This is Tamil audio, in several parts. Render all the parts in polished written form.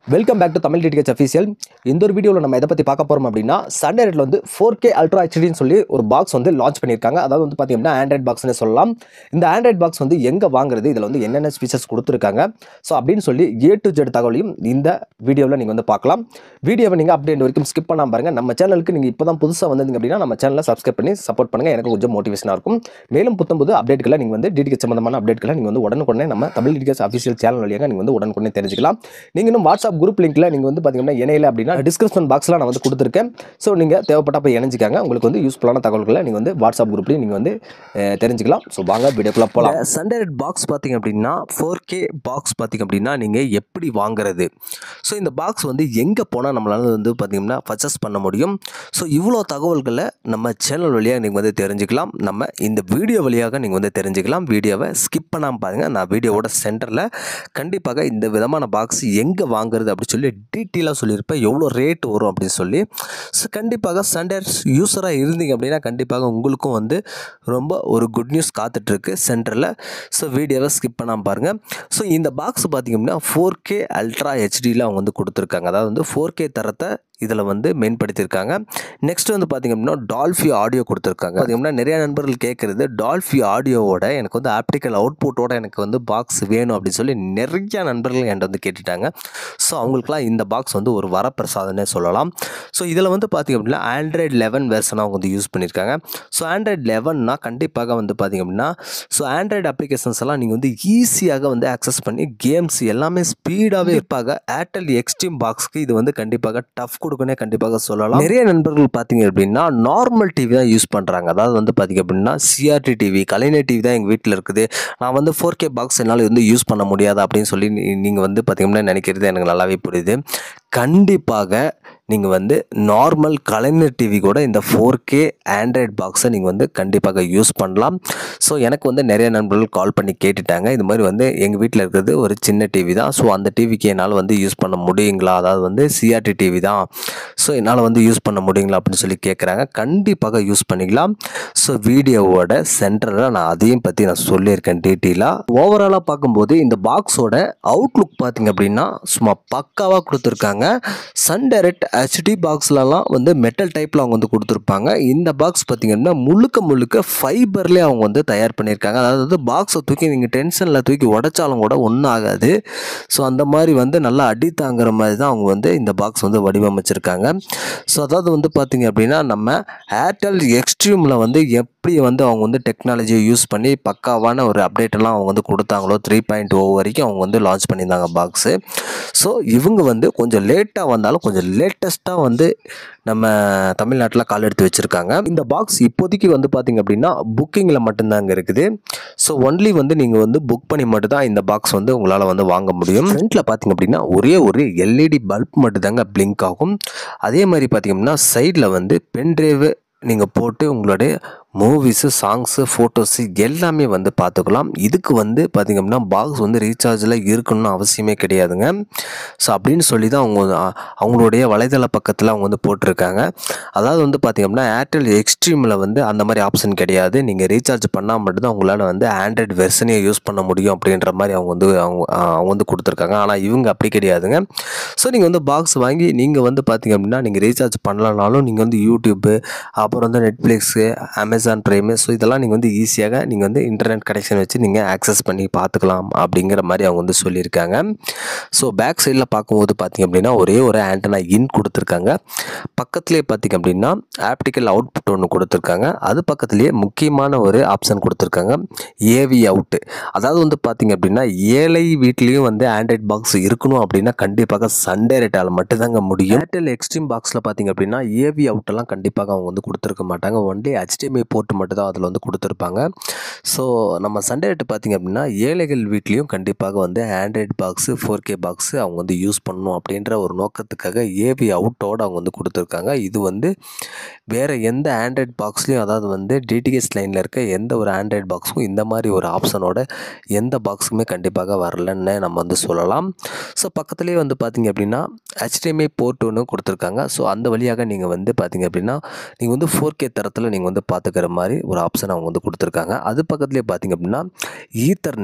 Welcome back to Tamil DTH official. இந்த ஒரு வீடியோவில் நம்ம எதை பற்றி பார்க்க போகிறோம் அப்படின்னா, சன் டைரக்டில் வந்து 4K அல்ட்ரா ஹெச்டின்னு சொல்லி ஒரு பாக்ஸ் வந்து லான்ச் பண்ணியிருக்காங்க. அதாவது வந்து பார்த்தீங்கன்னா ஆண்ட்ராய்ட் பாக்ஸ்னே சொல்லலாம். இந்த ஆண்ட்ராய்ட் பாக்ஸ் வந்து எங்கே வாங்குறது, இதில் வந்து என்னென்ன ஃபீச்சர்ஸ் கொடுத்துருக்காங்க, ஸோ அப்படின்னு சொல்லி A to Z தகவலையும் இந்த வீடியோவில் நீங்கள் வந்து பார்க்கலாம். வீடியோவை நீங்கள் அப்படியே வரைக்கும் ஸ்கிப் பண்ணாமல் பாருங்கள். நம்ம சேனலுக்கு நீங்கள் இப்போ தான் புதுசாக வந்தீங்க அப்படின்னா நம்ம சேனலை சப்ஸ்கிரைப் பண்ணி சப்போர்ட் பண்ணுங்கள். எனக்கு கொஞ்சம் மோட்டிவேஷனாக இருக்கும். மேலும் புத்தம்புது அப்டேட்களை நீங்கள் வந்து டிடிஹெச் சம்பந்தமான அப்டேட்களை நீங்கள் வந்து உடனுக்குடனே நம்ம தமிழ் டிடிஹெச் அஃபீஷியல் சேனல் வழியாக நீங்கள் வந்து உடனுக்குடனே தெரிஞ்சுக்கலாம். நீங்கள் இன்னும் வாட்ஸ்அப் குரூப் லிங்க்ல நீங்கள் வந்து பார்த்தீங்கன்னா இணையில அப்படின்னா டிஸ்கிரிப்ஷன் பாக்ஸில் நான் வந்து கொடுத்துருக்கேன். ஸோ நீங்கள் தேவைப்பட்ட போய் இணைஞ்சிக்காங்க. உங்களுக்கு வந்து யூஸ்ஃபுல்லான தகவல்களை நீங்கள் வந்து வாட்ஸ்அப் குரூப்லேயும் நீங்கள் வந்து தெரிஞ்சுக்கலாம். ஸோ வாங்க வீடியோக்குள்ளே போகலாம். சன் டைரக்ட் பாக்ஸ் பார்த்தீங்க அப்படின்னா 4K பாக்ஸ் பார்த்தீங்க அப்படின்னா நீங்கள் எப்படி வாங்குறது, ஸோ இந்த பாக்ஸ் வந்து எங்கே போனால் நம்மளால வந்து பார்த்தீங்கன்னா பர்ச்சேஸ் பண்ண முடியும். ஸோ இவ்வளோ தகவல்களை நம்ம சேனல் வழியாக நீங்கள் வந்து தெரிஞ்சுக்கலாம். நம்ம இந்த வீடியோ வழியாக நீங்கள் வந்து தெரிஞ்சுக்கலாம். வீடியோவை ஸ்கிப் பண்ணாமல் பாருங்கள். நான் வீடியோவோட சென்டரில் கண்டிப்பாக இந்த விதமான பாக்ஸ் எங்கே வாங்குறது அப்படி சொல்லி டீட்டெயிலாக சொல்லியிருப்பேன். எவ்வளோ ரேட் வரும் அப்படின்னு சொல்லி. ஸோ கண்டிப்பாக சன் டைரக்ட் யூஸராக இருந்தீங்க அப்படின்னா கண்டிப்பாக உங்களுக்கும் வந்து ரொம்ப ஒரு குட் நியூஸ் காத்துட்ருக்கு சென்டரில். ஸோ வீடியோவை ஸ்கிப் பண்ணாமல் பாருங்கள். ஸோ இந்த பாக்ஸ் பார்த்திங்க அப்படின்னா 4K அல்ட்ரா ஹெச்டியில் அவங்க வந்து கொடுத்துருக்காங்க. அதாவது வந்து 4K தரத்தை இதில் வந்து மேம்படுத்தியிருக்காங்க. நெக்ஸ்ட் வந்து பார்த்திங்க அப்படின்னா டால்ஃபி ஆடியோ கொடுத்துருக்காங்க. பார்த்திங்கன்னா நிறைய நண்பர்கள் கேட்குறது டால்ஃபி ஆடியோவோட எனக்கு வந்து ஆப்டிக்கல் அவுட்புட்டோட எனக்கு வந்து பாக்ஸ் வேணும் அப்படின்னு சொல்லி நிறைய நண்பர்கள் என்கிட்ட வந்து கேட்டுட்டாங்க. ஸோ அவங்களுக்குலாம் இந்த பாக்ஸ் வந்து ஒரு வரப்பிரசாதனே சொல்லலாம். ஸோ இதில் வந்து பார்த்திங்க அப்படின்னா Android 11 வெர்ஷனாக அவங்க வந்து யூஸ் பண்ணியிருக்காங்க. ஸோ Android 11னா கண்டிப்பாக வந்து பார்த்திங்க அப்படின்னா ஸோ ஆண்ட்ராய்டு அப்ளிகேஷன்ஸ் எல்லாம் நீங்கள் வந்து ஈஸியாக வந்து ஆக்சஸ் பண்ணி கேம்ஸ் எல்லாமே ஸ்பீடாகவே இருப்பாங்க. ஏர்டெல் எக்ஸ்ட்ரீம் பாக்ஸ்க்கு இது வந்து கண்டிப்பாக டஃப் கொடுக்கனே கண்டிப்பாக சொல்லலாம். நிறைய நண்பர்கள் பார்த்தீங்க அப்படின்னா நார்மல் டிவி தான் யூஸ் பண்ணுறாங்க. அதாவது வந்து பார்த்தீங்க அப்படின்னா CRT டிவி, கலைஞர் டிவி தான் எங்கள் வீட்டில் இருக்குது. நான் வந்து 4K பாக்ஸ் என்னால் வந்து யூஸ் பண்ண முடியாது அப்படின்னு சொல்லி நீங்கள் வந்து பார்த்தீங்கன்னா நினைக்கிறது எனக்கு நல்லாவே புரியுது. கண்டிப்பாக நீங்கள் வந்து நார்மல் கலைஞர் டிவி கூட இந்த 4K ஆண்ட்ராய்ட் பாக்ஸை நீங்கள் வந்து கண்டிப்பாக யூஸ் பண்ணலாம். ஸோ எனக்கு வந்து நிறைய நண்பர்கள் கால் பண்ணி கேட்டுட்டாங்க. இது மாதிரி வந்து எங்கள் வீட்டில் இருக்கிறது ஒரு சின்ன டிவி தான். ஸோ அந்த டிவிக்கு என்னால் வந்து யூஸ் பண்ண முடியுங்களா, அதாவது வந்து CRT டிவி தான், ஸோ என்னால் வந்து யூஸ் பண்ண முடியுங்களா அப்படின்னு சொல்லி கேட்குறாங்க. கண்டிப்பாக யூஸ் பண்ணிக்கலாம். ஸோ வீடியோவோட சென்டரில் நான் அதையும் பற்றி நான் சொல்லியிருக்கேன் டீட்டெயிலாக. ஓவராலாக பார்க்கும்போது இந்த பாக்ஸோட அவுட்லுக் பார்த்திங்க அப்படின்னா சும்மா பக்காவாக கொடுத்துருக்காங்க. சன் டைரக்ட் HD பாக்ஸ்லலாம் வந்து மெட்டல் டைப்பில் அவங்க வந்து கொடுத்துருப்பாங்க. இந்த பாக்ஸ் பார்த்திங்கன்னா முழுக்க ஃபைபர்லேயே அவங்க வந்து தயார் பண்ணியிருக்காங்க. அதாவது பாக்ஸை தூக்கி நீங்கள் டென்ஷனில் தூக்கி உடைச்சாலும் கூட ஒன்றும் ஆகாது. ஸோ அந்த மாதிரி வந்து நல்லா அடி தாங்குற மாதிரி தான் அவங்க வந்து இந்த பாக்ஸ் வந்து வடிவமைச்சிருக்காங்க. ஸோ அதாவது வந்து பார்த்திங்க அப்படின்னா நம்ம ஏர்டெல் எக்ஸ்ட்ரீமில் வந்து எப்படி வந்து அவங்க வந்து டெக்னாலஜியை யூஸ் பண்ணி பக்காவான ஒரு அப்டேட்டெல்லாம் அவங்க வந்து கொடுத்தாங்களோ 3.0 வரைக்கும் அவங்க வந்து லான்ச் பண்ணியிருந்தாங்க பாக்ஸு. ஸோ இவங்க வந்து கொஞ்சம் லேட்டாக வந்தாலும் கொஞ்சம் லேட்டஸ்ட்டாக வந்து நம்ம தமிழ்நாட்டில் கால் எடுத்து வச்சுருக்காங்க. இந்த பாக்ஸ் இப்போதைக்கு வந்து பார்த்திங்க அப்படின்னா புக்கிங்கில் மட்டும்தாங்க இருக்குது. ஸோ ஒன்லி வந்து நீங்கள் வந்து புக் பண்ணி மட்டும்தான் இந்த பாக்ஸ் வந்து உங்களால் வந்து வாங்க முடியும். ஃப்ரண்ட்டில் பார்த்திங்க அப்படின்னா ஒரே ஒரு LED பல்ப் மட்டும்தாங்க பிளிங்க் ஆகும். அதே மாதிரி பார்த்திங்க அப்படின்னா சைடில் வந்து பென்ட்ரைவு நீங்கள் போட்டு உங்களுடைய மூவிஸு, சாங்ஸு, ஃபோட்டோஸு எல்லாமே வந்து பார்த்துக்கலாம். இதுக்கு வந்து பார்த்திங்க அப்படின்னா பாக்ஸ் வந்து ரீசார்ஜில் இருக்கணும்னு அவசியமே கிடையாதுங்க. ஸோ அப்படின்னு சொல்லி தான் அவங்களுடைய வலைதள பக்கத்தில் அவங்க வந்து போட்டிருக்காங்க. அதாவது வந்து பார்த்திங்க அப்படின்னா ஏர்டெல் எக்ஸ்ட்ரீமில் வந்து அந்த மாதிரி ஆப்ஷன் கிடையாது. நீங்கள் ரீசார்ஜ் பண்ணால் மட்டும்தான் உங்களால் வந்து ஆண்ட்ராய்டு வெர்ஷனையே யூஸ் பண்ண முடியும் அப்படின்ற மாதிரி அவங்க வந்து கொடுத்துருக்காங்க. ஆனால் இவங்க அப்படி கிடையாதுங்க. ஸோ நீங்கள் வந்து பாக்ஸ் வாங்கி நீங்கள் வந்து பார்த்திங்க அப்படின்னா நீங்கள் ரீசார்ஜ் பண்ணலனாலும் நீங்கள் வந்து யூடியூப்பு, அப்புறம் வந்து நெட்ஃப்ளிக்ஸு, அமேசான் பிரைமு, ஸோ இதெல்லாம் நீங்கள் வந்து ஈஸியாக நீங்கள் வந்து இன்டர்நெட் கனெக்ஷன் வச்சு நீங்கள் ஆக்சஸ் பண்ணி பார்த்துக்கலாம் அப்படிங்கிற மாதிரி அவங்க வந்து சொல்லியிருக்காங்க. ஸோ பேக் சைடில் பார்க்கும்போது பார்த்திங்க அப்படின்னா ஒரே ஒரு ஆண்டனா இன் கொடுத்துருக்காங்க. பக்கத்துலேயே பார்த்திங்க அப்படின்னா ஆப்டிக்கல் அவுட்புட் ஒன்று கொடுத்துருக்காங்க. அது பக்கத்துலேயே முக்கியமான ஒரு ஆப்ஷன் கொடுத்துருக்காங்க, AV அவுட்டு. அதாவது வந்து பார்த்திங்க அப்படின்னா ஏழை வீட்லேயும் வந்து ஆண்ட்ராய்ட் பாக்ஸ் இருக்கணும் அப்படின்னா கண்டிப்பாக சன் டைரக்டால் மட்டும்தாங்க முடியும். ஏர்டெல் எக்ஸ்ட்ரீம் பாக்ஸில் பார்த்திங்க அப்படின்னா AV அவுட்டெல்லாம் கண்டிப்பாக அவங்க வந்து கொடுத்துருக்க மாட்டாங்க. ஒன்லி HDMI போர்ட் மட்டும் தான் அதில் வந்து கொடுத்துருப்பாங்க. ஸோ நம்ம சன் டைரக்ட் பார்த்திங்க அப்படின்னா ஏழைகள் வீட்லேயும் கண்டிப்பாக வந்து ஆண்ட்ராய்ட் பாக்ஸு 4K பாக்ஸு அவங்க வந்து யூஸ் பண்ணணும் அப்படின்ற ஒரு நோக்கத்துக்காக AV அவுட்டோடு அவங்க வந்து கொடுத்துருக்காங்க. இது வந்து வேறு எந்த ஆண்ட்ராய்ட் பாக்ஸ்லேயும், அதாவது வந்து DTH லைனில் இருக்க எந்த ஒரு ஆண்ட்ராய்ட் பாக்ஸுக்கும் இந்த மாதிரி ஒரு ஆப்ஷனோட எந்த பாக்ஸுக்குமே கண்டிப்பாக வரலன்னு நம்ம வந்து சொல்லலாம். ஸோ பக்கத்துலேயே வந்து பார்த்திங்க அப்படின்னா HDMI போர்ட் ஒன்று கொடுத்துருக்காங்க. ஸோ அந்த வழியாக நீங்கள் வந்து பார்த்திங்க அப்படின்னா நீங்கள் வந்து 4K தரத்தில் நீங்கள் வந்து பார்த்துக்கிற மாதிரி ஒரு ஆப்ஷன் அவங்க வந்து கொடுத்துருக்காங்க. அது பக்கத்துலேயே பார்த்திங்க அப்படின்னா ஈத்தர்நெட்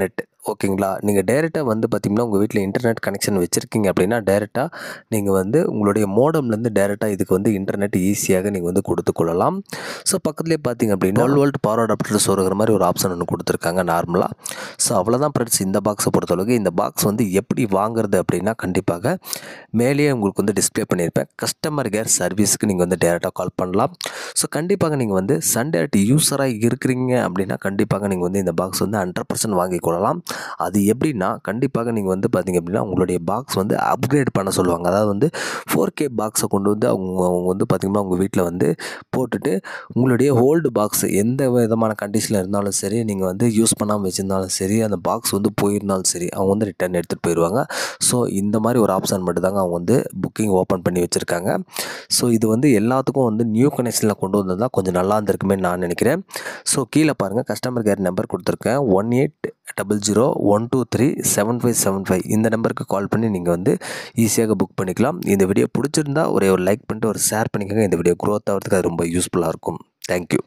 ஓகேங்களா. நீங்கள் டைரெக்டாக வந்து பார்த்தீங்கன்னா, உங்கள் வீட்டில் இன்டர்நெட் கனெக்ஷன் வச்சுருக்கீங்க அப்படின்னா, டைரெக்டாக நீங்கள் வந்து உங்களுடைய மோடம்லேருந்து டைரெக்டாக இதுக்கு வந்து இன்டர்நெட் ஈஸியாக நீங்கள் வந்து கொடுத்துக்கொள்ளலாம். ஸோ பக்கத்துலேயே பார்த்தீங்க அப்படின்னா 12 வோல்ட் பவர் அடாப்டர் சொருகிற மாதிரி ஒரு ஆப்ஷன் ஒன்று கொடுத்துருக்காங்க நார்மலாக. ஸோ அவ்வளோதான் ஃப்ரெண்ட்ஸ் இந்த பாக்ஸை பொறுத்தளவுக்கு. இந்த பாக்ஸ் வந்து எப்படி வாங்குறது அப்படின்னா, கண்டிப்பாக மேலேயே உங்களுக்கு வந்து டிஸ்ப்ளே பண்ணியிருப்பேன். கஸ்டமர் கேர் சர்வீஸுக்கு நீங்கள் வந்து டைரெக்டாக கால் பண்ணலாம். ஸோ கண்டிப்பாக நீங்கள் வந்து சன் டைரக்ட் யூஸராக இருக்கிறீங்க அப்படின்னா, கண்டிப்பாக நீங்கள் வந்து இந்த பாக்ஸ் வந்து 100% வாங்கிக் கொள்ளலாம். அது எப்படின்னா, கண்டிப்பாக நீங்கள் வந்து பார்த்தீங்க அப்படின்னா, உங்களுடைய பாக்ஸ் வந்து அப்கிரேட் பண்ண சொல்லுவாங்க. அதாவது வந்து 4K பாக்ஸை கொண்டு வந்து அவங்க வந்து பார்த்திங்கன்னா உங்கள் வீட்டில் வந்து போட்டுட்டு, உங்களுடைய ஓல்டு பாக்ஸ் எந்த விதமான கண்டிஷனில் இருந்தாலும் சரி, நீங்கள் வந்து யூஸ் பண்ணாமல் வச்சுருந்தாலும் சரி, அந்த பாக்ஸ் வந்து போயிருந்தாலும் சரி, அவங்க வந்து ரிட்டர்ன் எடுத்துகிட்டு போயிடுவாங்க. ஸோ இந்த மாதிரி ஒரு ஆப்ஷன் மட்டும் தாங்க அவங்க வந்து புக்கிங் ஓப்பன் பண்ணி வச்சுருக்காங்க. ஸோ இது வந்து எல்லாத்துக்கும் வந்து நியூ கனெக்ஷனில் கொண்டு வந்தது கொஞ்சம் நல்லா இருந்திருக்குமே நான் நினைக்கிறேன். ஸோ கீழே பாருங்கள், கஸ்டமர் கேர் நம்பர் கொடுத்துருக்கேன். 1800-123-7575 இந்த நம்பருக்கு கால் பண்ணி நீங்கள் வந்து ஈஸியாக புக் பண்ணிக்கலாம். இந்த வீடியோ பிடிச்சிருந்தா ஒரே ஒரு லைக் பண்ணிட்டு ஒரு ஷேர் பண்ணிக்கோங்க. இந்த வீடியோ க்ரோத் ஆகிறதுக்கு அது ரொம்ப யூஸ்ஃபுல்லாக இருக்கும். தேங்க்யூ.